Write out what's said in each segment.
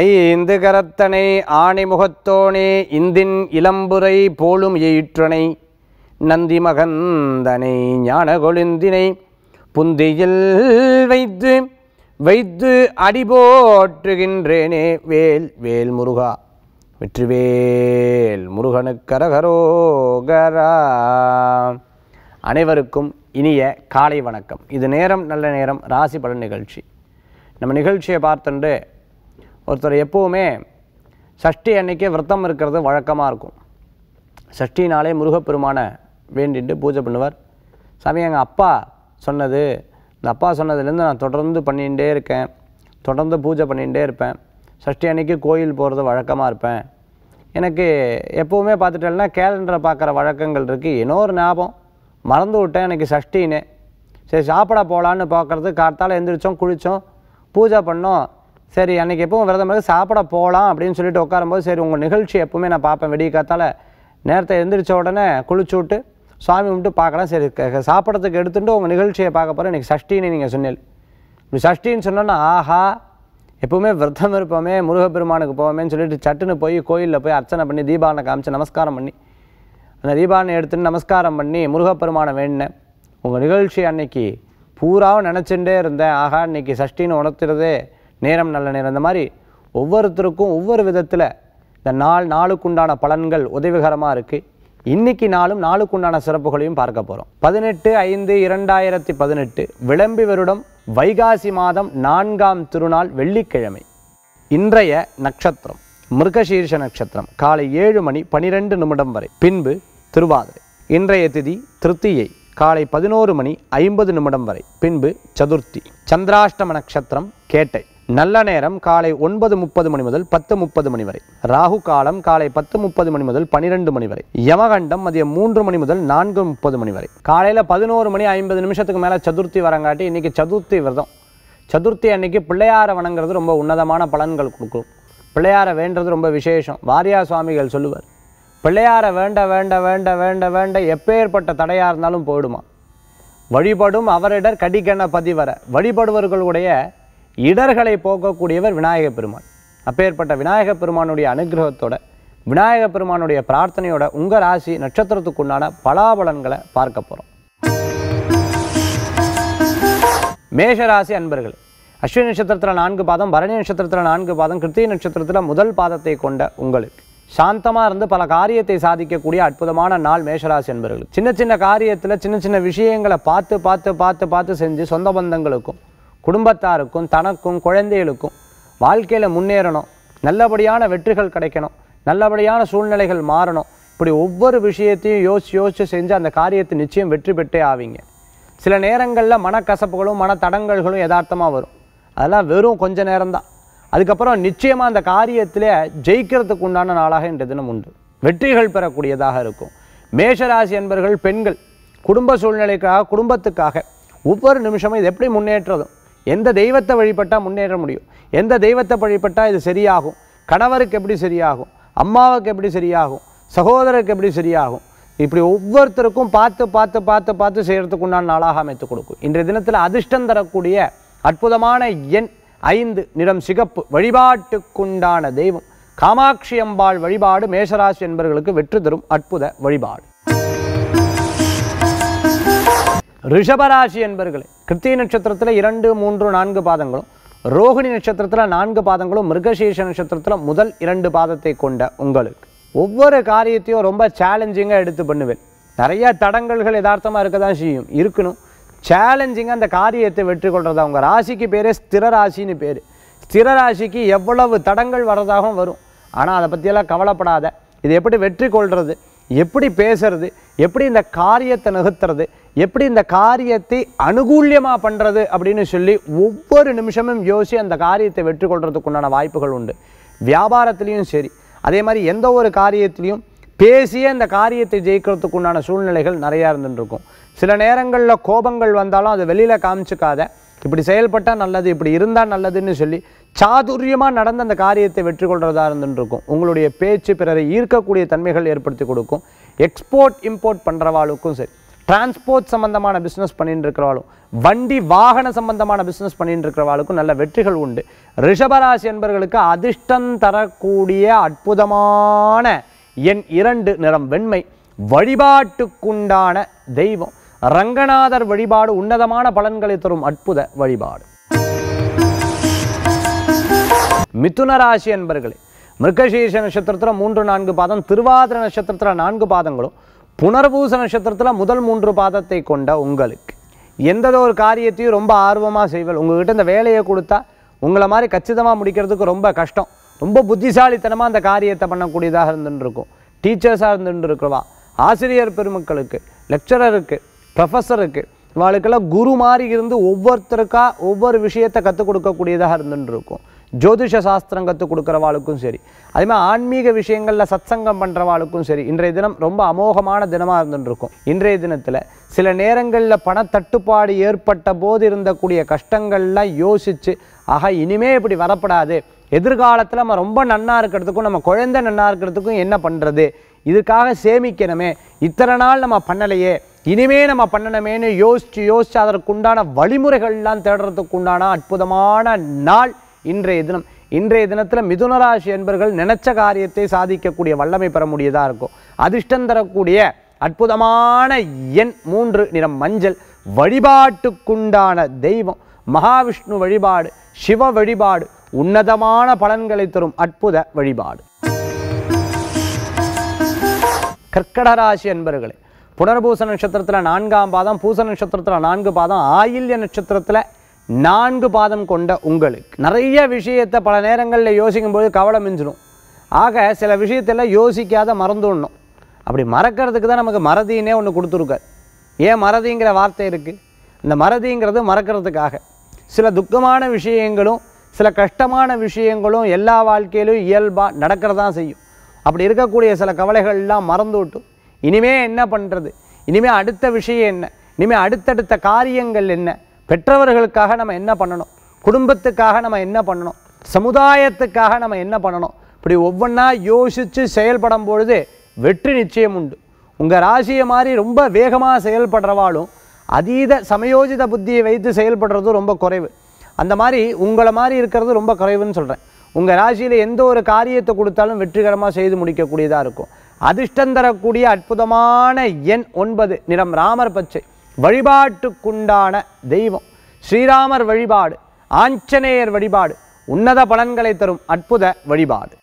ஐந்து கரத்தனை ஆணிமுகத்தோனே இந்தின் இளம்புரை போலும் ஈற்றனை நந்தி மகந்தனை ஞான கொழுந்தினை புந்தியில் வைத்து வைத்து அடிபோற்றுகின்றேனே. வேல் வேல் முருகா, வெற்றிவேல் முருகனுக்கரகரோகரா. அனைவருக்கும் இனிய காலை வணக்கம். இது நேரம் நல்ல நேரம் ராசி பலன் நிகழ்ச்சி. நம்ம நிகழ்ச்சியை பார்த்துட்டு ஒருத்தர் எப்போவுமே சஷ்டி அன்னைக்கே விரதம் இருக்கிறது வழக்கமாக இருக்கும். சஷ்டினாலே முருகப்பெருமானை வேண்டிட்டு பூஜை பண்ணுவார். சாமி, எங்கள் அப்பா சொன்னது, இந்த அப்பா சொன்னதுலேருந்து நான் தொடர்ந்து பண்ணிகிட்டே இருக்கேன், தொடர்ந்து பூஜை பண்ணிகிட்டே இருப்பேன். சஷ்டி அன்னைக்கு கோயில் போகிறது வழக்கமாக இருப்பேன். எனக்கு எப்போவுமே பார்த்துட்டேன்னா கேலண்டரை பார்க்குற வழக்கங்கள் இருக்குது. ஏன்னோ ஒரு ஞாபகம் மறந்து விட்டேன், எனக்கு சஷ்டின்னு. சரி சாப்பிட போகலான்னு பார்க்குறது, காத்தால் எழுந்திரிச்சோம், குளித்தோம், பூஜை பண்ணோம். சரி அன்றைக்கி எப்பவும் விரதம் சாப்பிட போகலாம் அப்படின்னு சொல்லிட்டு உட்காரும்போது, சரி உங்கள் நிகழ்ச்சி எப்போவுமே நான் பார்ப்பேன், வெடிய காத்தால் நேரத்தை எழுந்திரிச்ச உடனே குளிச்சு விட்டு சாமி கும்பிட்டு பார்க்கலாம். சரி சாப்பிட்றதுக்கு எடுத்துகிட்டு உங்கள் நிகழ்ச்சியை பார்க்க போகிறேன், இன்றைக்கி சஷ்டின்னு நீங்கள் சொன்னீங்க. இப்படி சஷ்டின்னு சொன்னோன்னா ஆஹா எப்போவுமே விரதம் இருப்போமே, முருகப்பெருமானுக்கு போவோமேன்னு சொல்லிட்டு சட்டுன்னு போய் கோயிலில் போய் அர்ச்சனை பண்ணி தீபாவளை காமிச்சு நமஸ்காரம் பண்ணி, அந்த தீபாவளை எடுத்துன்னு நமஸ்காரம் பண்ணி முருகப்பெருமானை வேண்டினேன். உங்கள் நிகழ்ச்சி அன்னைக்கு பூராவும் நினச்சிட்டே இருந்தேன். ஆஹா இன்றைக்கி சஷ்டின்னு உணர்த்துறதே நேரம் நல்ல நேரம். இந்த மாதிரி ஒவ்வொருத்தருக்கும் ஒவ்வொரு விதத்தில் இந்த நாளுக்குண்டான பலன்கள் உதவிகரமாக இருக்குது. இன்றைக்கி நாளுக்குண்டான சிறப்புகளையும் பார்க்க போகிறோம். 18/5/2018 விளம்பி வருடம் வைகாசி மாதம் 4ஆம் திருநாள் வெள்ளிக்கிழமை. இன்றைய நட்சத்திரம் மிருகசீர்ஷ நட்சத்திரம். காலை 7:12 வரை, பின்பு திருவாதிரை. இன்றைய திதி திருத்தியை. காலை 11:50 வரை, பின்பு சதுர்த்தி. சந்திராஷ்டம நட்சத்திரம் கேட்டை. நல்ல நேரம் காலை 9:30 முதல் 10:30 வரை. ராகு காலம் காலை 10:30 முதல் 12 வரை. யமகண்டம் மதியம் 3 முதல் 4:30 வரை. காலையில் 11:50 மேலே சதுர்த்தி வரங்காட்டி இன்றைக்கி சதுர்த்தி விரதம். சதுர்த்தி அன்னைக்கு பிள்ளையாரை வணங்குறது ரொம்ப உன்னதமான பலன்கள் கொடுக்கும். பிள்ளையாரை வேண்டது ரொம்ப விசேஷம். வாரியார் சுவாமிகள் சொல்லுவார், பிள்ளையாரை வேண்ட வேண்ட வேண்ட வேண்ட வேண்ட எப்பேற்பட்ட தடையாக இருந்தாலும் போயிடுமா. வழிபடும் அவரிடர் கடிகண பதிவர. வழிபடுவர்களுடைய இடர்களை போக்கக்கூடியவர் விநாயக பெருமான். அப்பேற்பட்ட விநாயக பெருமானுடைய அனுகிரகத்தோட, விநாயக பெருமானுடைய பிரார்த்தனையோட உங்கள் ராசி நட்சத்திரத்துக்குண்டான பலாபலன்களை பார்க்க போகிறோம். மேஷராசி அன்பர்கள், அஸ்வினி நட்சத்திரத்தில் 4 பாதம், பரணி நட்சத்திரத்தில் 4 பாதம், கிருத்திகை நட்சத்திரத்தில் முதல் பாதத்தை கொண்ட உங்களுக்கு சாந்தமாக இருந்து பல காரியத்தை சாதிக்கக்கூடிய அற்புதமான நாள் மேஷராசி அன்பர்கள். சின்ன சின்ன காரியத்தில் சின்ன சின்ன விஷயங்களை பார்த்து பார்த்து பார்த்து பார்த்து செஞ்சு சொந்த பந்தங்களுக்கும் குடும்பத்தாருக்கும் தனக்கும் குழந்தைகளுக்கும் வாழ்க்கையில் முன்னேறணும், நல்லபடியான வெற்றிகள் கிடைக்கணும், நல்லபடியான சூழ்நிலைகள் மாறணும். இப்படி ஒவ்வொரு விஷயத்தையும் யோசித்து செஞ்சு அந்த காரியத்தை நிச்சயம் வெற்றி பெற்றே ஆவீங்க. சில நேரங்களில் மனக்கசப்புகளும் மன தடங்கல்களும் யதார்த்தமாக வரும். அதெல்லாம் வெறும் கொஞ்ச நேரம்தான். அதுக்கப்புறம் நிச்சயமாக அந்த காரியத்தில் ஜெயிக்கிறதுக்கு உண்டான நாளாக இன்றைய தினம் உண்டு. வெற்றிகள் பெறக்கூடியதாக இருக்கும். மேஷராசி என்பர்கள் பெண்கள் குடும்ப சூழ்நிலைக்காக குடும்பத்துக்காக ஒவ்வொரு நிமிஷமும் இது எப்படி முன்னேற்றதும், எந்த தெய்வத்தை வழிபட்டால் முன்னேற முடியும், எந்த தெய்வத்தை வழிபட்டால் இது சரியாகும், கணவருக்கு எப்படி சரியாகும், அம்மாவுக்கு எப்படி சரியாகும், சகோதரருக்கு எப்படி சரியாகும், இப்படி ஒவ்வொருத்தருக்கும் பார்த்து பார்த்து பார்த்து பார்த்து செய்கிறதுக்கு உண்டான நாளாக அமைத்து கொடுக்கும். இன்றைய தினத்தில் அதிர்ஷ்டம் தரக்கூடிய அற்புதமான எண் 5, நிறம் சிகப்பு. வழிபாட்டுக்குண்டான தெய்வம் காமாட்சி அம்பாள் வழிபாடு மேஷராசி என்பவர்களுக்கு வெற்றி தரும் அற்புத வழிபாடு. ரிஷபராசி என்பர்களே, கிருத்திகை நட்சத்திரத்தில் 2, 3, 4 பாதங்களும், ரோகிணி நட்சத்திரத்தில் 4 பாதங்களும், மிருகசீர்ஷ நட்சத்திரத்தில் முதல் 2 பாதத்தை கொண்ட உங்களுக்கு ஒவ்வொரு காரியத்தையும் ரொம்ப சேலஞ்சிங்காக எடுத்து பண்ணுவேன். நிறைய தடங்கல்கள் யதார்த்தமாக இருக்க தான் செய்யும், இருக்கணும். சேலஞ்சிங்காக அந்த காரியத்தை வெற்றி கொள்றதா. உங்கள் ராசிக்கு பேரே ஸ்திர ராசின்னு பேர். ஸ்திர ராசிக்கு எவ்வளவு தடங்கள் வர்றதாகவும் வரும். ஆனால் அதை பற்றியெல்லாம் கவலைப்படாத. இது எப்படி வெற்றி கொள்வது, எப்படி பேசுறது, எப்படி இந்த காரியத்தை நிகழ்த்துறது, எப்படி இந்த காரியத்தை அனுகூல்யமாக பண்ணுறது அப்படின்னு சொல்லி ஒவ்வொரு நிமிஷமும் யோசி அந்த காரியத்தை வெற்றி கொள்றதுக்குண்டான வாய்ப்புகள் உண்டு. வியாபாரத்துலேயும் சரி, அதே மாதிரி எந்த ஒரு காரியத்திலையும் பேசியே அந்த காரியத்தை ஜெயிக்கிறதுக்குண்டான சூழ்நிலைகள் நிறையா இருந்துருக்கும். சில நேரங்களில் கோபங்கள் வந்தாலும் அதை வெளியில் காமிச்சிக்காத, இப்படி செயல்பட்டால் நல்லது, இப்படி இருந்தால் நல்லதுன்னு சொல்லி சாதுரியமாக நடந்த அந்த காரியத்தை வெற்றி கொள்றதா இருந்துருக்கும். உங்களுடைய பேச்சு பிறரை ஈர்க்கக்கூடிய தன்மைகள் ஏற்படுத்தி கொடுக்கும். எக்ஸ்போர்ட் இம்போர்ட் பண்ணுறவாளுக்கும் சரி, டிரான்ஸ்போர்ட் சம்பந்தமான பிஸ்னஸ் பண்ணிட்டு இருக்கிறவாளும், வண்டி வாகன சம்பந்தமான பிஸ்னஸ் பண்ணிட்டு இருக்கிறவாளுக்கும் நல்ல வெற்றிகள் உண்டு. ரிஷபராசி என்பவர்களுக்கு அதிர்ஷ்டம் தரக்கூடிய அற்புதமான எண் 2, நிறம் வெண்மை. வழிபாட்டுக்குண்டான தெய்வம் ரங்கநாதர் வழிபாடு உன்னதமான பலன்களை தரும் அற்புத வழிபாடு. மிதுன ராசி என்பர்களே, மிருகசீர்ஷ நட்சத்திரத்தில் 3, 4 பாதம், திருவாதிர நட்சத்திரத்தில் 4 பாதங்களும், புனர்பூச நட்சத்திரத்தில் முதல் 3 பாதத்தை கொண்ட உங்களுக்கு எந்த ஒரு காரியத்தையும் ரொம்ப ஆர்வமாக செய்வல். உங்கள்கிட்ட இந்த வேலையை கொடுத்தா உங்களை மாதிரி கச்சிதமாக முடிக்கிறதுக்கு ரொம்ப கஷ்டம். ரொம்ப புத்திசாலித்தனமாக அந்த காரியத்தை பண்ணக்கூடியதாக இருந்துட்டு இருக்கும். டீச்சர்ஸாக இருந்துட்டு இருக்கிறவா, ஆசிரியர் பெருமக்களுக்கு, லெக்சரருக்கு, ப்ரொஃபஸருக்கு, இவாளுக்கெல்லாம் குரு மாதிரி இருந்து ஒவ்வொருத்தருக்கா ஒவ்வொரு விஷயத்தை கற்றுக் கொடுக்கக்கூடியதாக இருந்துட்டு இருக்கும். ஜோதிஷ சாஸ்திரம் கற்றுக் கொடுக்குறவாளுக்கும் சரி, அதேமாதிரி ஆன்மீக விஷயங்களில் சத்சங்கம் பண்ணுறவாளுக்கும் சரி, இன்றைய தினம் ரொம்ப அமோகமான தினமாக இருந்துருக்கும். இன்றைய தினத்தில் சில நேரங்களில் பணத்தட்டுப்பாடு ஏற்பட்ட போது இருந்தக்கூடிய கஷ்டங்கள்லாம் யோசித்து, ஆக இனிமே இப்படி வரப்படாது, எதிர்காலத்தில் நம்ம ரொம்ப நன்னா இருக்கிறதுக்கும் நம்ம குழந்தை நன்னா இருக்கிறதுக்கும் என்ன பண்ணுறது, இதுக்காக சேமிக்கணுமே, இத்தனை நாள் நம்ம பண்ணலையே, இனிமே நம்ம பண்ணணுமேனு யோசித்து அதற்குண்டான வழிமுறைகள்லாம் தேடுறதுக்குண்டான அற்புதமான நாள் இன்றைய தினம். இன்றைய தினத்தில் மிதுனராசி என்பர்கள் நினைச்ச காரியத்தை சாதிக்கக்கூடிய வல்லமை பெற முடியதாக இருக்கும். அதிர்ஷ்டம் தரக்கூடிய அற்புதமான எண் 3, நிறம் மஞ்சள். வழிபாட்டுக்குண்டான தெய்வம் மகாவிஷ்ணு வழிபாடு, சிவ வழிபாடு உன்னதமான பலன்களை தரும் அற்புத வழிபாடு. கர்க்கடராசி என்பர்களே, புனர்பூச நட்சத்திரத்தில் 4ஆம் பாதம், பூச நட்சத்திரத்தில் 4 பாதம், ஆயில்ய நட்சத்திரத்தில் 4 பாதம் கொண்ட உங்களுக்கு நிறைய விஷயத்தை பல நேரங்களில் யோசிக்கும்போது கவலை மிஞ்சிடும். ஆக சில விஷயத்தெல்லாம் யோசிக்காத மறந்துடணும். அப்படி மறக்கிறதுக்கு தான் நமக்கு மறதினே ஒன்று கொடுத்துருக்கார். ஏன் மறதிங்கிற வார்த்தை இருக்குது? இந்த மறதிங்கிறது மறக்கிறதுக்காக. சில துக்கமான விஷயங்களும் சில கஷ்டமான விஷயங்களும் எல்லா வாழ்க்கையிலும் இயல்பாக நடக்கிறதான் செய்யும். அப்படி இருக்கக்கூடிய சில கவலைகள்லாம் மறந்து விட்டு இனிமே என்ன பண்ணுறது, இனிமேல் அடுத்த விஷயம் என்ன, இனிமேல் அடுத்தடுத்த காரியங்கள் என்ன, பெற்றவர்களுக்காக நம்ம என்ன பண்ணணும், குடும்பத்துக்காக நம்ம என்ன பண்ணணும், சமுதாயத்துக்காக நம்ம என்ன பண்ணணும், இப்படி ஒவ்வொன்றா யோசித்து செயல்படும் பொழுது வெற்றி நிச்சயம் உண்டு. உங்கள் ராசியை மாதிரி ரொம்ப வேகமாக செயல்படுறவாலும் அதீத சமயோஜித புத்தியை வைத்து செயல்படுறது ரொம்ப குறைவு. அந்த மாதிரி உங்களை மாதிரி இருக்கிறது ரொம்ப குறைவுன்னு சொல்கிறேன். உங்கள் ராசியில் எந்த ஒரு காரியத்தை கொடுத்தாலும் வெற்றிகரமாக செய்து முடிக்கக்கூடியதாக இருக்கும். அதிர்ஷ்டம் தரக்கூடிய அற்புதமான எண் 9, நிறம் ராமர் பச்சை. வழிபாட்டுக்குண்டான தெய்வம் ஸ்ரீராமர் வழிபாடு, ஆஞ்சநேயர் வழிபாடு உன்னத பலன்களை தரும் அற்புத வழிபாடு.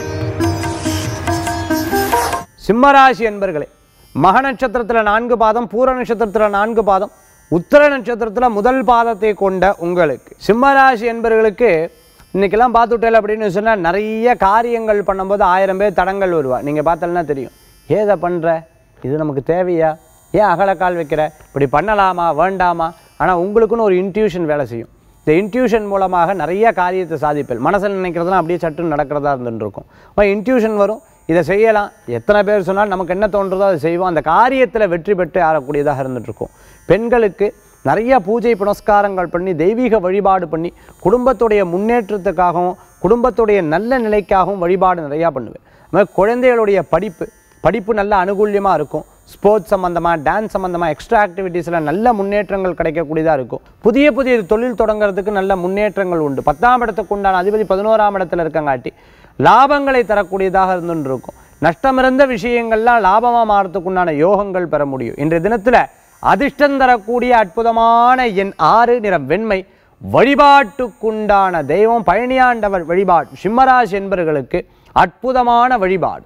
சிம்மராசி என்பர்களே, மக நட்சத்திரத்தில் 4 பாதம், பூர நட்சத்திரத்தில் 4 பாதம், உத்திர நட்சத்திரத்தில் முதல் பாதத்தை கொண்ட உங்களுக்கு சிம்மராசி என்பவர்களுக்கு இன்றைக்கெல்லாம் பார்த்துட்டேன் அப்படின்னு சொன்னால் நிறைய காரியங்கள் பண்ணும்போது 1000 பேர் தடங்கள் வருவா. நீங்கள் பார்த்தலன்னா தெரியும், ஏதை பண்ணுற, இது நமக்கு தேவையா, ஏன் அகலக்கால் வைக்கிற, இப்படி பண்ணலாமா வேண்டாமா. ஆனால் உங்களுக்குன்னு ஒரு இன்ட்யூஷன் வேலை செய்யும். இந்த இன்ட்யூஷன் மூலமாக நிறைய காரியத்தை சாதிப்பேன். மனசில் நினைக்கிறதுலாம் அப்படியே சட்டுன்னு நடக்கிறதா இருந்துருக்கும். இன்ட்யூஷன் வரும், இதை செய்யலாம், எத்தனை பேர் சொன்னால் நமக்கு என்ன தோன்றதோ அதை செய்வோம். அந்த காரியத்தில் வெற்றி பெற்று ஆறக்கூடியதாக இருந்துகிட்ருக்கும். பெண்களுக்கு நிறைய பூஜை புனஸ்காரங்கள் பண்ணி தெய்வீக வழிபாடு பண்ணி குடும்பத்துடைய முன்னேற்றத்துக்காகவும் குடும்பத்துடைய நல்ல நிலைக்காகவும் வழிபாடு நிறையா பண்ணுவேன். அது குழந்தைகளுடைய படிப்பு நல்ல அனுகூல்யமாக இருக்கும். ஸ்போர்ட்ஸ் சம்மந்தமாக, டான்ஸ் சம்மந்தமாக, எக்ஸ்ட்ரா ஆக்டிவிட்டீஸில் நல்ல முன்னேற்றங்கள் கிடைக்கக்கூடியதாக இருக்கும். புதிய தொழில் தொடங்கிறதுக்கு நல்ல முன்னேற்றங்கள் உண்டு. 10ஆம் இடத்துக்கு உண்டான அதிபதி 11ஆம் இடத்துல இருக்கங்காட்டி லாபங்களை தரக்கூடியதாக இருந்துட்டு இருக்கும். நஷ்டமிருந்த விஷயங்கள்லாம் லாபமாக மாறத்துக்கு உண்டான யோகங்கள் பெற முடியும். இன்றைய தினத்தில் அதிர்ஷ்டம் தரக்கூடிய அற்புதமான எண் 6, நிறம் வெண்மை. வழிபாட்டுக்குண்டான தெய்வம் பழனியாண்டவர் வழிபாடு சிம்மராசி என்பவர்களுக்கு அற்புதமான வழிபாடு.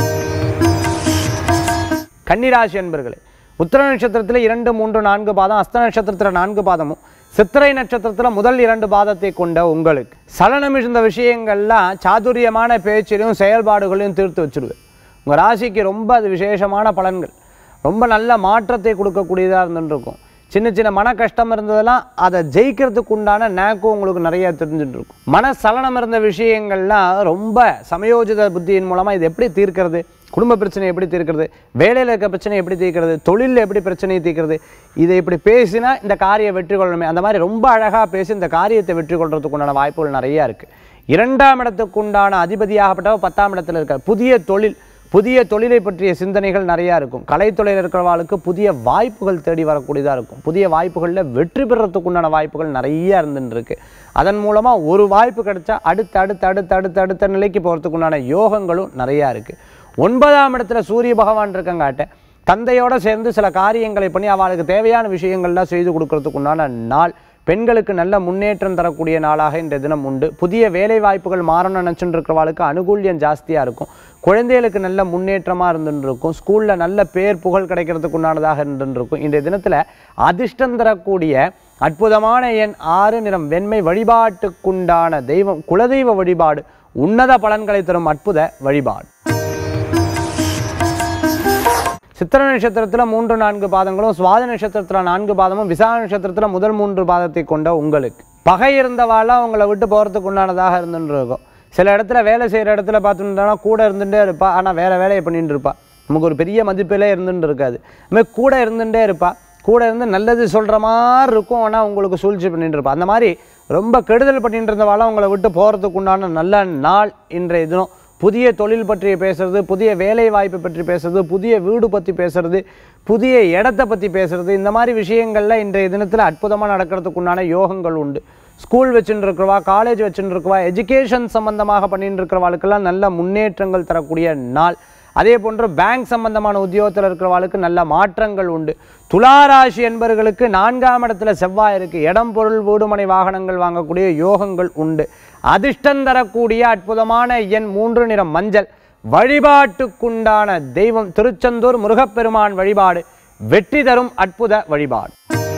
கன்னிராசி என்பர்களே, உத்திர நட்சத்திரத்தில் 2, 3, 4 பாதம், அஸ்த நட்சத்திரத்தில் 4 பாதமும், சித்திரை நட்சத்திரத்தில் முதல் 2 பாதத்தை கொண்ட உங்களுக்கு சலனம் மிகுந்த விஷயங்கள்லாம் சாதுரியமான பேச்சிலையும் செயல்பாடுகளையும் தீர்த்து வச்சுருவேன். உங்கள் ராசிக்கு ரொம்ப அது விசேஷமான பலன்கள், ரொம்ப நல்ல மாற்றத்தை கொடுக்கக்கூடியதாக இருந்துருக்கும். சின்ன மன கஷ்டம் இருந்ததெல்லாம் அதை ஜெயிக்கிறதுக்கு உண்டான நேக்கும் உங்களுக்கு நிறைய தெரிஞ்சுட்டு இருக்கும். மன சலனம் இருந்த விஷயங்கள்லாம் ரொம்ப சமயோஜித புத்தியின் மூலமாக இது எப்படி தீர்க்கிறது, குடும்ப பிரச்சனை எப்படி தீர்க்கிறது, வேலையில் இருக்க பிரச்சனை எப்படி தீர்க்கிறது, தொழிலில் எப்படி பிரச்சனையை தீர்க்கிறது, இதை இப்படி பேசினா இந்த காரியம் வெற்றி கொள்ளணுமே, அந்த மாதிரி ரொம்ப அழகாக பேசி இந்த காரியத்தை வெற்றி கொள்றதுக்கு உண்டான வாய்ப்புகள் நிறையா இருக்குது. 2ஆம் இடத்துக்கு உண்டான அதிபதியாகப்பட்டவர் 10ஆம் இடத்துல இருக்கார். புதிய தொழில், புதிய தொழிலை பற்றிய சிந்தனைகள் நிறையா இருக்கும். கலைத்துறையில் இருக்கிறவாளுக்கு புதிய வாய்ப்புகள் தேடி வரக்கூடியதாக இருக்கும். புதிய வாய்ப்புகளில் வெற்றி பெறத்துக்கு உண்டான வாய்ப்புகள் நிறைய இருந்துருக்கு. அதன் மூலமாக ஒரு வாய்ப்பு கிடைச்சா அடுத்த நிலைக்கு போகிறதுக்கு உண்டான யோகங்களும் நிறையா இருக்குது. 9ஆம் இடத்துல சூரிய பகவான் இருக்கங்காட்ட தந்தையோடு சேர்ந்து சில காரியங்களை பண்ணி அவளுக்கு தேவையான விஷயங்கள்லாம் செய்து கொடுக்கறதுக்கு உண்டான நாள். பெண்களுக்கு நல்ல முன்னேற்றம் தரக்கூடிய நாளாக இந்த தினம் உண்டு. புதிய வேலை வாய்ப்புகள் மாறணும்னு நினச்சிட்டு இருக்கிறவாளுக்கு அனுகூல்யம் ஜாஸ்தியாக இருக்கும். குழந்தைகளுக்கு நல்ல முன்னேற்றமாக இருந்துருக்கும். ஸ்கூலில் நல்ல பேர் புகழ் கிடைக்கிறதுக்கு உண்டானதாக இருந்துருக்கும். இன்றைய தினத்தில் அதிர்ஷ்டம் தரக்கூடிய அற்புதமான எண் 6, நிறம் வெண்மை. வழிபாட்டுக்குண்டான தெய்வம் குலதெய்வ வழிபாடு உன்னத பலன்களை தரும் அற்புத வழிபாடு. சித்திர நட்சத்திரத்தில் 3, 4 பாதங்களும், சுவாதி நட்சத்திரத்தில் 4 பாதமும், விசாக நட்சத்திரத்தில் முதல் 3 பாதத்தை கொண்ட உங்களுக்கு பகை இருந்தவாளாக உங்களை விட்டு போகிறதுக்கு உண்டானதாக இருந்துட்டு இருக்கும். சில இடத்துல வேலை செய்கிற இடத்துல பார்த்துட்டோம்னா கூட இருந்துகிட்டே இருப்பா, ஆனால் வேறு வேலையை பண்ணிட்டு இருப்பா. நமக்கு ஒரு பெரிய மதிப்பிலே இருந்துட்டு இருக்காது. அதுமாதிரி கூட இருந்துகிட்டே இருப்பா, கூட இருந்து நல்லது சொல்கிற மாதிரி இருக்கும், ஆனால் உங்களுக்கு சூழ்ச்சி பண்ணிட்டு இருப்பா. அந்த மாதிரி ரொம்ப கெடுதல் பண்ணிட்டு இருந்தவாளாக உங்களை விட்டு போகிறதுக்கு உண்டான நல்ல நாள் இன்றைய தினம். புதிய தொழில் பற்றி பேசுறது, புதிய வேலை வாய்ப்பை பற்றி பேசுறது, புதிய வீடு பற்றி பேசுறது, புதிய இடத்தை பற்றி பேசுறது, இந்த மாதிரி விஷயங்களில் இன்றைய தினத்தில் அற்புதமாக நடக்கிறதுக்கு உண்டான யோகங்கள் உண்டு. ஸ்கூல் வச்சுட்டு இருக்கிறவா, காலேஜ் வச்சுட்டு இருக்கிறவா, எஜுகேஷன் சம்பந்தமாக பண்ணிட்டு இருக்கிறவாளுக்கெல்லாம் நல்ல முன்னேற்றங்கள் தரக்கூடிய நாள். அதே போன்று பேங்க் சம்பந்தமான உத்தியோகத்தில் இருக்கிறவாளுக்கு நல்ல மாற்றங்கள் உண்டு. துளாராசி என்பவர்களுக்கு 4ஆம் இடத்துல செவ்வாய் இருக்குது. இடம் பொருள் வீடுமனை வாகனங்கள் வாங்கக்கூடிய யோகங்கள் உண்டு. அதிர்ஷ்டம் தரக்கூடிய அற்புதமான எண் 3, நிறம் மஞ்சள். வழிபாட்டுக்குண்டான தெய்வம் திருச்செந்தூர் முருகப்பெருமான் வழிபாடு வெற்றி தரும் அற்புத வழிபாடு.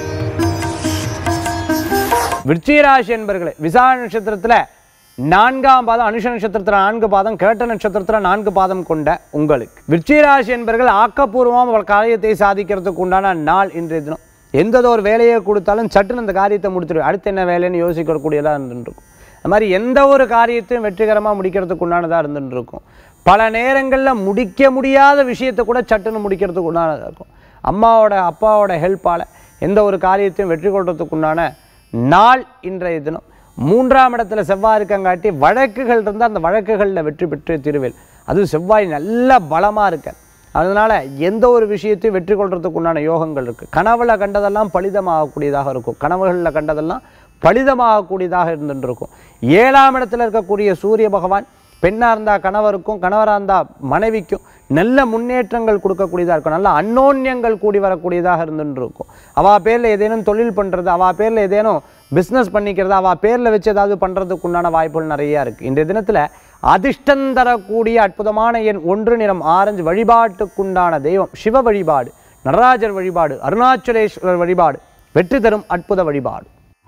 விருச்சிகராசி என்பர்களே, விசாக நட்சத்திரத்தில் 4ஆம் பாதம், அனுஷ நட்சத்திரத்தில் 4 பாதம், கேட்ட நட்சத்திரத்தில் 4 பாதம் கொண்ட உங்களுக்கு விருச்சிகராசி என்பர்கள் ஆக்கப்பூர்வமாக ஒரு காரியத்தை சாதிக்கிறதுக்கு உண்டான நாள் இன்றைய தினம். எந்த ஒரு வேலையை கொடுத்தாலும் சட்டுன்னு அந்த காரியத்தை முடித்துடுவேன், அடுத்து என்ன வேலைன்னு யோசிக்கக்கூடியதாக இருந்துருக்கும். அது மாதிரி எந்த ஒரு காரியத்தையும் வெற்றிகரமாக முடிக்கிறதுக்கு உண்டானதாக இருந்துட்டு இருக்கும். பல நேரங்களில் முடிக்க முடியாத விஷயத்தை கூட சட்டுன்னு முடிக்கிறதுக்கு உண்டானதாக இருக்கும். அம்மாவோட அப்பாவோட ஹெல்ப்பால் எந்த ஒரு காரியத்தையும் வெற்றி கொள்றதுக்கு உண்டான நாள் இன்றைய தினம். 3ஆம் இடத்துல செவ்வாய் இருக்கங்காட்டி வழக்குகள் இருந்தால் அந்த வழக்குகளில் வெற்றி பெற்று திருவேல். அதுவும் செவ்வாய் நல்ல பலமாக இருக்க, அதனால் எந்த ஒரு விஷயத்தையும் வெற்றி கொள்றதுக்கு உண்டான யோகங்கள் இருக்குது. கனவுல கண்டதெல்லாம் பலிதமாகக்கூடியதாக இருக்கும். கனவுகளில் கண்டதெல்லாம் பலிதமாகக்கூடியதாக இருந்துட்டு இருக்கும். 7ஆம் இடத்துல இருக்கக்கூடிய சூரிய பகவான் பெண்ணாக இருந்தால் கணவருக்கும், கணவராக இருந்தால் மனைவிக்கும் நல்ல முன்னேற்றங்கள் கொடுக்கக்கூடியதாக இருக்கும். நல்ல அன்னோன்யங்கள் கூடி வரக்கூடியதாக இருந்துட்டு இருக்கும். அவள் பேரில் ஏதேனும் தொழில் பண்ணுறது, அவள் பேரில் ஏதேனும் பிஸ்னஸ் பண்ணிக்கிறது, அவள் பேரில் வச்சு ஏதாவது பண்ணுறதுக்கு உண்டான வாய்ப்புகள் நிறையா இருக்குது. இன்றைய தினத்தில் அதிர்ஷ்டம் தரக்கூடிய அற்புதமான எண் 1, நிறம் ஆரஞ்சு. வழிபாட்டுக்குண்டான தெய்வம் சிவ வழிபாடு, நடராஜர் வழிபாடு, அருணாச்சலேஸ்வரர் வழிபாடு வெற்றி தரும் அற்புத வழிபாடு.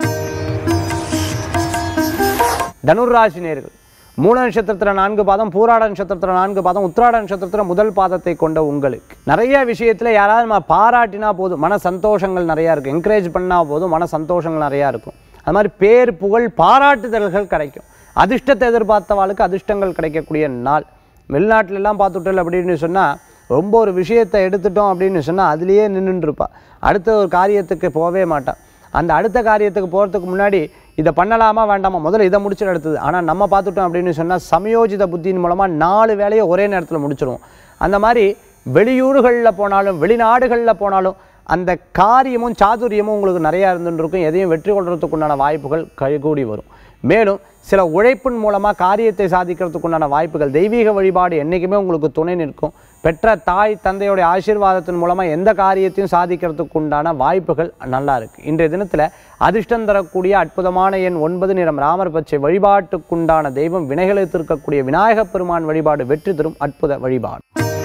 தனுராசி நேயர்கள், 3 நட்சத்திரத்தில் 4 பாதம், பூராட நட்சத்திரத்தில் 4 பாதம், உத்திராட நட்சத்திரத்தில் முதல் பாதத்தை கொண்ட உங்களுக்கு நிறைய விஷயத்தில் யாராவது நம்ம பாராட்டினா போதும் மன சந்தோஷங்கள் நிறையா இருக்கும். என்கரேஜ் பண்ணால் போதும் மன சந்தோஷங்கள் நிறையா இருக்கும். அது மாதிரி பேர் புகழ் பாராட்டுதல்கள் கிடைக்கும். அதிர்ஷ்டத்தை எதிர்பார்த்தவாளுக்கு அதிர்ஷ்டங்கள் கிடைக்கக்கூடிய நாள். வெளிநாட்டிலெல்லாம் பார்த்துட்டோம் அப்படின்னு சொன்னால் ரொம்ப ஒரு விஷயத்தை எடுத்துட்டோம் அப்படின்னு சொன்னால் அதுலேயே நின்றுருப்பா. அடுத்த ஒரு காரியத்துக்கு போகவே மாட்டான். அந்த அடுத்த காரியத்துக்கு போகிறதுக்கு முன்னாடி இதை பண்ணலாமா வேண்டாமா, முதல்ல இதை முடிச்சுட்டு எடுத்தது. ஆனால் நம்ம பார்த்துட்டோம் அப்படின்னு சொன்னால் சமயோஜித புத்தியின் மூலமாக 4 வேலையை ஒரே நேரத்தில் முடிச்சிடுவோம். அந்த மாதிரி வெளியூர்களில் போனாலும் வெளிநாடுகளில் போனாலும் அந்த காரியமும் சாதுரியமும் உங்களுக்கு நிறையா இருந்துருக்கும். எதையும் வெற்றி கொள்றதுக்குண்டான வாய்ப்புகள் கைகூடி வரும். மேலும் சில உழைப்பின் மூலமாக காரியத்தை சாதிக்கிறதுக்குண்டான வாய்ப்புகள், தெய்வீக வழிபாடு என்றைக்குமே உங்களுக்கு துணை நிற்கும். பெற்ற தாய் தந்தையுடைய ஆசீர்வாதத்தின் மூலமாக எந்த காரியத்தையும் சாதிக்கிறதுக்கு உண்டான வாய்ப்புகள் நல்லா இருக்குது. இன்றைய தினத்தில் அதிர்ஷ்டம் தரக்கூடிய அற்புதமான எண் 9, நிறம் ராமர் பச்சை. வழிபாட்டுக்குண்டான தெய்வம் வினைகளை தீர்க்கக்கூடிய விநாயகப் பெருமான் வழிபாடு வெற்றி தரும் அற்புத வழிபாடு.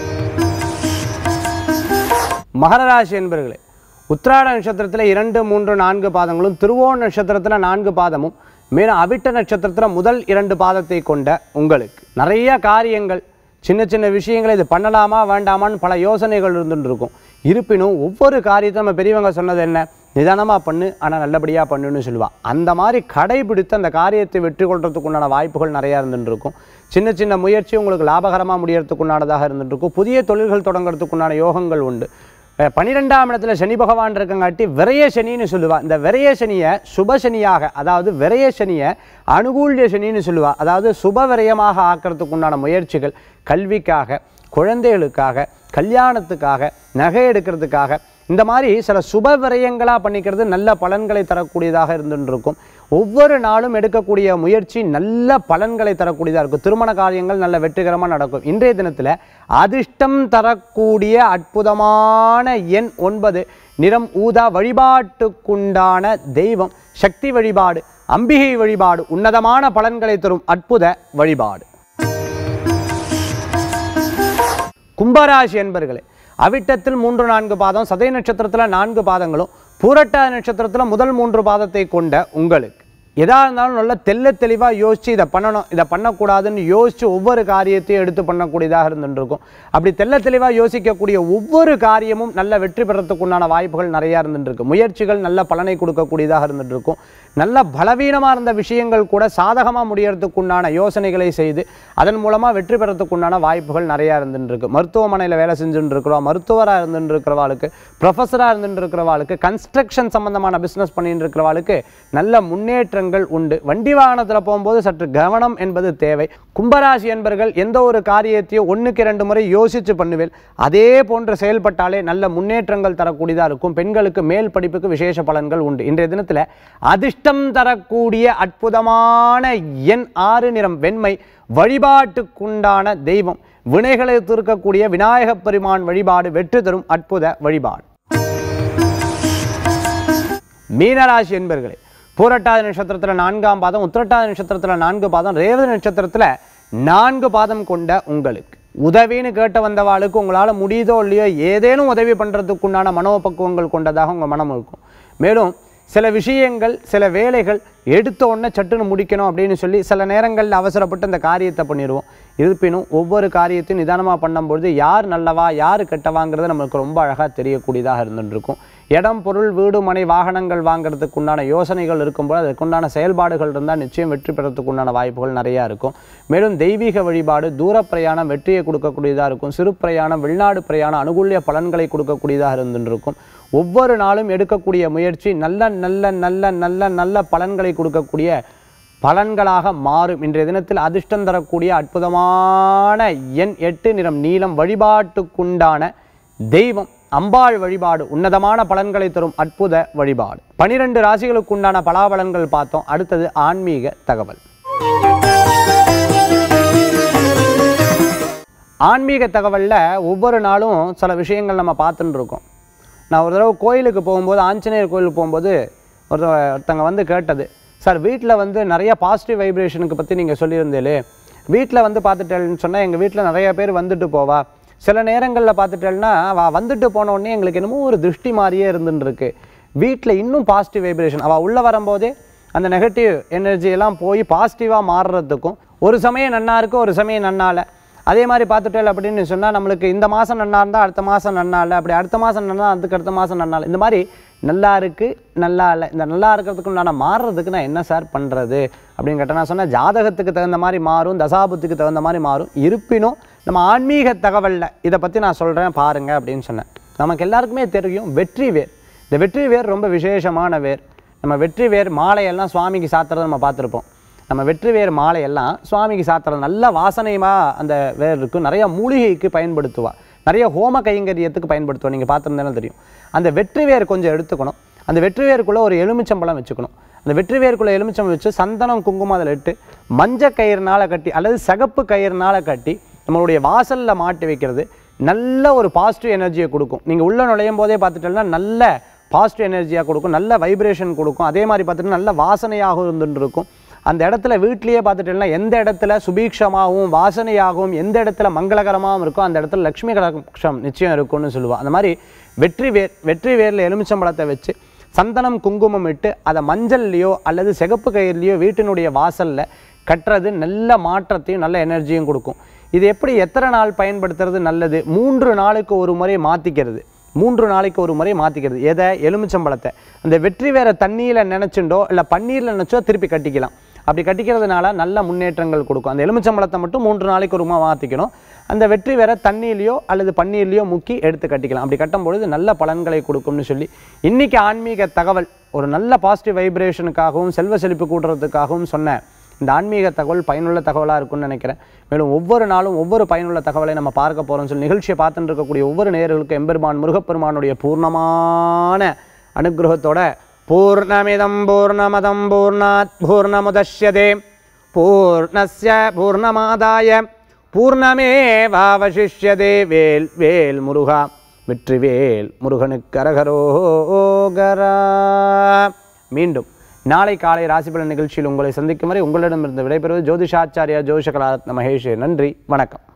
மகர ராசி என்பர்களே, உத்திராட நட்சத்திரத்தில் 2, 3, 4 பாதங்களும், திருவோண நட்சத்திரத்தில் 4 பாதமும், மேலும் அவிட்ட நட்சத்திரத்தில் முதல் 2 பாதத்தை கொண்ட உங்களுக்கு நிறைய காரியங்கள், சின்ன சின்ன விஷயங்களை இது பண்ணலாமா வேண்டாமான்னு பல யோசனைகள் இருந்துட்டு இருக்கும். இருப்பினும் ஒவ்வொரு காரியத்தை நம்ம பெரியவங்க சொன்னது என்ன, நிதானமாக பண்ணு ஆனால் நல்லபடியாக பண்ணுன்னு சொல்லுவாள். அந்த மாதிரி கடைபிடித்து அந்த காரியத்தை வெற்றி கொள்றதுக்கு உண்டான வாய்ப்புகள் நிறையா இருந்துட்டு இருக்கும். சின்ன சின்ன முயற்சி உங்களுக்கு லாபகரமாக முடியறதுக்கு உண்டானதாக இருந்துட்டு இருக்கும். புதிய தொழில்கள் தொடங்கிறதுக்கு உண்டான யோகங்கள் உண்டு. 12ஆம் இடத்துல சனி பகவான் இருக்கங்காட்டி விரய சனின்னு சொல்லுவா. இந்த விரய சனியை சுப சனியாக, அதாவது விரய சனியை அனுகூல்ய சனின்னு சொல்லுவா. அதாவது சுப விரயமாக ஆக்கிறதுக்கு உண்டான முயற்சிகள் கல்விக்காக, குழந்தைகளுக்காக, கல்யாணத்துக்காக, நகை எடுக்கிறதுக்காக, இந்த மாதிரி சில சுப விரயங்களாக பண்ணிக்கிறது நல்ல பலன்களை தரக்கூடியதாக இருந்துருக்கும். ஒவ்வொரு நாளும் எடுக்கக்கூடிய முயற்சி நல்ல பலன்களை தரக்கூடியதாக இருக்கும். திருமண காரியங்கள் நல்ல வெற்றிகரமாக நடக்கும். இன்றைய தினத்தில் அதிர்ஷ்டம் தரக்கூடிய அற்புதமான எண் 9, நிறம் ஊதா. வழிபாட்டுக்குண்டான தெய்வம் சக்தி வழிபாடு, அம்பிகை வழிபாடு உன்னதமான பலன்களை தரும் அற்புத வழிபாடு. கும்பராசி என்பர்களே, அவிட்டத்தில் 3-4 பாதம், சதய நட்சத்திரத்தில் 4 பாதங்களும், பூரட்டாதி நட்சத்திரத்தில் முதல் 3 பாதத்தை கொண்ட உங்களுக்கு எதாக இருந்தாலும் நல்ல தெளிவாக யோசித்து இதை பண்ணணும், இதை பண்ணக்கூடாதுன்னு யோசித்து ஒவ்வொரு காரியத்தையும் எடுத்து பண்ணக்கூடியதாக இருந்துருக்கும். அப்படி தெளிவாக யோசிக்கக்கூடிய ஒவ்வொரு காரியமும் நல்ல வெற்றி பெறத்துக்குண்டான வாய்ப்புகள் நிறையா இருந்துருக்கு. முயற்சிகள் நல்ல பலனை கொடுக்கக்கூடியதாக இருந்துருக்கும். நல்ல பலவீனமாக இருந்த விஷயங்கள் கூட சாதகமாக முடியறதுக்குண்டான யோசனைகளை செய்து அதன் மூலமாக வெற்றி பெறத்துக்குண்டான வாய்ப்புகள் நிறையா இருந்துருக்கு. மருத்துவமனையில் வேலை செஞ்சுட்டு இருக்கிறவா, மருத்துவராக இருந்துட்டு இருக்கிறவாளுக்கு, ப்ரொஃபஸராக இருந்துட்டு இருக்கிறவாளுக்கு, கன்ஸ்ட்ரக்ஷன் சம்பந்தமான பிஸ்னஸ் பண்ணிட்டு இருக்கிறவாளுக்கு நல்ல முன்னேற்றங்கள் உண்டு. வண்டி வாகனத்தில் போகும்போது சற்று கவனம் என்பது தேவை. கும்பராசி என்பர்கள் எந்த ஒரு காரியத்தையும் 1-2 முறை யோசித்து பண்ணுவேன். அதே போன்று செயல்பட்டாலே நல்ல முன்னேற்றங்கள் தரக்கூடியதாக இருக்கும். பெண்களுக்கு மேல் படிப்புக்கு விசேஷ பலன்கள் உண்டு. இன்றைய தினத்தில் அதிர்ஷ்டம் தரக்கூடிய அற்புதமான எண் 6, நிறம் வெண்மை. வழிபாட்டுக்குண்டான தெய்வம் வினைகளை தீர்க்கக்கூடிய விநாயகப் பெருமான் வழிபாடு வெற்றி தரும் அற்புத வழிபாடு. மீனராசி என்பர்களே, பூரட்டாதி நட்சத்திரத்தில் 4ஆம் பாதம், உத்திரட்டாதி நட்சத்திரத்தில் 4 பாதம், ரேவதி நட்சத்திரத்தில் 4 பாதம் கொண்ட உங்களுக்கு உதவின்னு கேட்ட வந்தவாளுக்கு உங்களால் முடியுதோ இல்லையோ ஏதேனும் உதவி பண்ணுறதுக்குண்டான மனோபக்குவங்கள் கொண்டதாக உங்கள் மனம் இருக்கும். மேலும் சில விஷயங்கள், சில வேலைகள் எடுத்த உடனே சட்டுன்னு முடிக்கணும் அப்படின்னு சொல்லி சில நேரங்களில் அவசரப்பட்டு அந்த காரியத்தை பண்ணிடுவோம். இருப்பினும் ஒவ்வொரு காரியத்தையும் நிதானமாக பண்ணும்பொழுது யார் நல்லவா யார் கெட்டவாங்கிறது நம்மளுக்கு ரொம்ப அழகாக தெரியக்கூடியதாக இருந்துருக்கும். இடம், பொருள், வீடு, மனை, வாகனங்கள் வாங்கிறதுக்கு உண்டான யோசனைகள் இருக்கும்போது அதுக்குண்டான செயல்பாடுகள் இருந்தால் நிச்சயம் வெற்றி பெறத்துக்கு உண்டான வாய்ப்புகள் நிறையா இருக்கும். மேலும் தெய்வீக வழிபாடு தூர பிரயாணம் வெற்றியை கொடுக்கக்கூடியதாக இருக்கும். சிறு பிரயாணம், வெளிநாடு பிரயாணம் அனுகூல்ய பலன்களை கொடுக்கக்கூடியதாக இருந்துருக்கும். ஒவ்வொரு நாளும் எடுக்கக்கூடிய முயற்சி நல்ல நல்ல நல்ல நல்ல நல்ல பலன்களை கொடுக்கக்கூடிய பலன்களாக மாறும். இன்றைய தினத்தில் அதிர்ஷ்டம் தரக்கூடிய அற்புதமான எண் 8, நிறம் நீலம். வழிபாட்டுக்குண்டான தெய்வம் அம்பாள் வழிபாடு உன்னதமான பலன்களை தரும் அற்புத வழிபாடு. 12 ராசிகளுக்கு உண்டான பலாபலன்கள் பார்த்தோம். அடுத்தது ஆன்மீக தகவல். ஆன்மீக தகவலில் ஒவ்வொரு நாளும் சில விஷயங்கள் நம்ம பார்த்துட்டு இருக்கோம். நான் ஒரு தடவை கோயிலுக்கு போகும்போது, ஆஞ்சநேயர் கோயிலுக்கு போகும்போது ஒருத்தங்க வந்து கேட்டது, சார் வீட்டில் வந்து நிறைய பாசிட்டிவ் வைப்ரேஷனுக்கு பற்றி நீங்கள் சொல்லியிருந்தேலே, வீட்டில் வந்து பார்த்துட்டேன்னு சொன்னால் எங்கள் வீட்டில் நிறைய பேர் வந்துட்டு போவா, சில நேரங்களில் பார்த்துட்டேன்னா வந்துட்டு போனோடனே எங்களுக்கு என்னமோ ஒரு திருஷ்டி மாதிரியே இருந்துருக்கு, வீட்டில் இன்னும் பாசிட்டிவ் வைப்ரேஷன் அவள் உள்ளே வரும்போதே அந்த நெகட்டிவ் எனர்ஜியெல்லாம் போய் பாசிட்டிவாக மாறுறதுக்கும் ஒரு சமயம் நன்னா இருக்குது, ஒரு சமயம் நன்னால. அதே மாதிரி பார்த்துட்டேன் அப்படின்னு சொன்னால் நம்மளுக்கு இந்த மாதம் நன்னா இருந்தால் அடுத்த மாதம் நன்னா இல்லை, அப்படி அடுத்த மாதம் நன்னா அதுக்கு அடுத்த மாதம் நன்னா இல்லை, இந்த மாதிரி நல்லா இருக்குது நல்லா இல்லை. இந்த நல்லா இருக்கிறதுக்கு நான் மாறுறதுக்கு நான் என்ன சார் பண்ணுறது அப்படின்னு கேட்டேன். நான் சொன்னேன் ஜாதகத்துக்கு தகுந்த மாதிரி மாறும், தசாபுத்துக்கு தகுந்த மாதிரி மாறும். இருப்பினும் நம்ம ஆன்மீக தகவலில் இதை பற்றி நான் சொல்கிறேன் பாருங்கள் அப்படின்னு சொன்னேன். நமக்கு எல்லாருக்குமே தெரியும் வெற்றி வேர். இந்த வெற்றி வேர் ரொம்ப விசேஷமான வேர். நம்ம வெற்றி வேர் மாலையெல்லாம் சுவாமிக்கு சாத்துறதை நம்ம பார்த்துருப்போம். நம்ம வெற்றி வேர் மாலையெல்லாம் சுவாமிக்கு சாத்துறது நல்ல வாசனையாக அந்த வேர் இருக்கும். நிறையா மூலிகைக்கு பயன்படுத்துவா, நிறைய ஹோம கைங்கரியத்துக்கு பயன்படுத்துவோம். நீங்கள் பார்த்துருந்தேன்னு தெரியும். அந்த வெற்றி வேர் கொஞ்சம் எடுத்துக்கணும். அந்த வெற்றி வேருக்குள்ளே ஒரு எலுமிச்சம்பழம் வச்சுக்கணும். அந்த வெற்றி வேருக்குள்ளே எலுமிச்சம்பழம் வச்சு சந்தனம் குங்குமம் அதில் இட்டு மஞ்சள் கயிறுனால் கட்டி அல்லது சகப்பு கயிறுனால் கட்டி நம்மளுடைய வாசலில் மாட்டி வைக்கிறது நல்ல ஒரு பாசிட்டிவ் எனர்ஜியை கொடுக்கும். நீங்கள் உள்ளே நுழையும் போதே பார்த்துட்டோம்னா நல்ல பாசிட்டிவ் எனர்ஜியாக கொடுக்கும், நல்ல வைப்ரேஷன் கொடுக்கும். அதே மாதிரி பார்த்துட்டு நல்ல வாசனையாகவும் இருந்துட்டு இருக்கும். அந்த இடத்துல வீட்லேயே பார்த்துட்டோம்னா எந்த இடத்துல சுபீக்ஷமாகவும் வாசனையாகவும் எந்த இடத்துல மங்களகரமாகவும் இருக்கோ அந்த இடத்துல லக்ஷ்மி கடாட்சம் நிச்சயம் இருக்கும்னு சொல்லுவாள். அந்த மாதிரி வெற்றி வேரில் எலுமிச்சம்பழத்தை வச்சு சந்தனம் குங்குமம் இட்டு அதை மஞ்சள்லையோ அல்லது சிகப்பு கயிறுலையோ வீட்டினுடைய வாசலில் கட்டுறது நல்ல மாற்றத்தையும் நல்ல எனர்ஜியும் கொடுக்கும். இது எப்படி எத்தனை நாள் பயன்படுத்துறது நல்லது? 3 நாளுக்கு ஒரு முறை மாற்றிக்கிறது. 3 நாளைக்கு ஒரு முறை மாற்றிக்கிறது. எதை? எலுமிச்சம்பழத்தை. அந்த வெற்றி வேற தண்ணியில் நினச்சுண்டோ இல்லை பன்னீரில் நினச்சோ திருப்பி கட்டிக்கலாம். அப்படி கட்டிக்கிறதுனால நல்ல முன்னேற்றங்கள் கொடுக்கும். அந்த எலுமிச்சம்பழத்தை மட்டும் 3 நாளைக்கு ஒருமா மாற்றிக்கணும். அந்த வெற்றி வேற தண்ணியிலையோ அல்லது பன்னீர்லையோ முக்கி எடுத்து கட்டிக்கலாம். அப்படி கட்டும்பொழுது நல்ல பலன்களை கொடுக்கும்னு சொல்லி இன்றைக்கி ஆன்மீக தகவல் ஒரு நல்ல பாசிட்டிவ் வைப்ரேஷனுக்காகவும் செல்வ செழிப்பு கூட்டுறதுக்காகவும் சொன்ன இந்த ஆன்மீக தகவல் பயனுள்ள தகவலாக இருக்கும்னு நினைக்கிறேன். மேலும் ஒவ்வொரு நாளும் ஒவ்வொரு பயனுள்ள தகவலை நம்ம பார்க்க போகிறோம்னு சொல்லி நிகழ்ச்சியை பார்த்துட்டு இருக்கக்கூடிய ஒவ்வொரு நேயர்களுக்கும் எம்பெருமான் முருகப்பெருமானுடைய பூர்ணமான அனுகிரகத்தோட பூர்ணமிதம் பூர்ணமதம் பூர்ணாத் பூர்ணமுதஷ்யதே பூர்ணஸ்ய பூர்ணமாதாய பூர்ணமேவாவசிஷ்யதே. வேல் வேல் முருகா, வெற்றிவேல் முருகனுக்கு அரகரோகரா. மீண்டும் நாளை காலை ராசிபலன் நிகழ்ச்சியில் உங்களை சந்திக்கும் வரை உங்களிடமிருந்து விடைபெறுவது ஜோதிஷாச்சாரியா ஜோதிஷ கலாரத்ன மகேஷ். நன்றி, வணக்கம்.